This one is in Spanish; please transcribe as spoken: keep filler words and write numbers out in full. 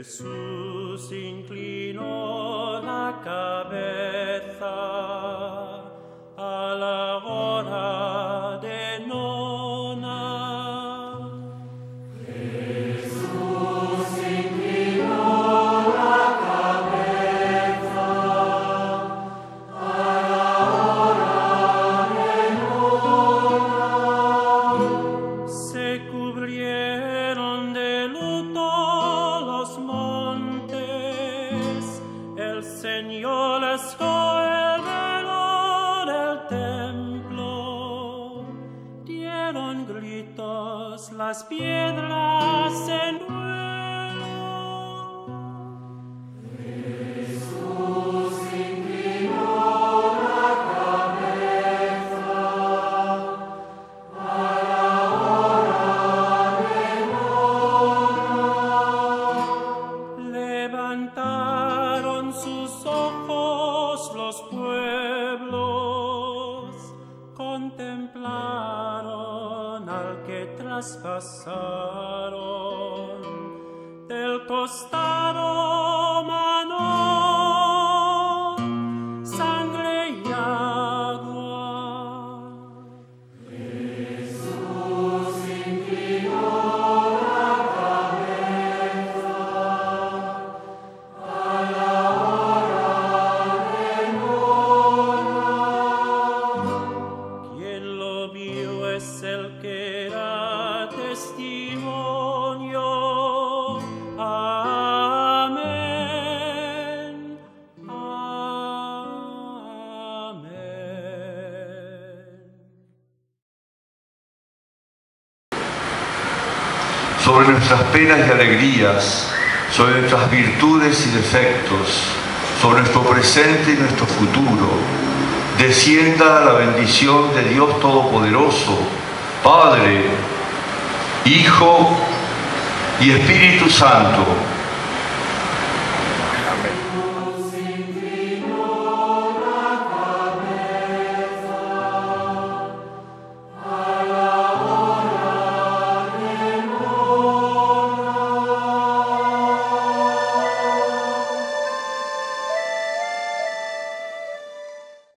Jesús inclinó la cabeza a la hora de nona. Jesús inclinó la cabeza a la hora de nona. Se cubrieron de luto los montes, el Señor escogió el velo del templo, dieron gritos las piedras en duelo. Jesús inclinó la cabeza a la hora de nona. Levantaron sus ojos los pueblos, contemplaron al que traspasaron, del costado manó sangre y agua. Jesús inclinó la cabeza a la hora de nona. Quien lo vio es el que da testimonio. Amén. Amén. Sobre nuestras penas y alegrías, sobre nuestras virtudes y defectos, sobre nuestro presente y nuestro futuro, descienda la bendición de Dios Todopoderoso, Padre, Hijo y Espíritu Santo.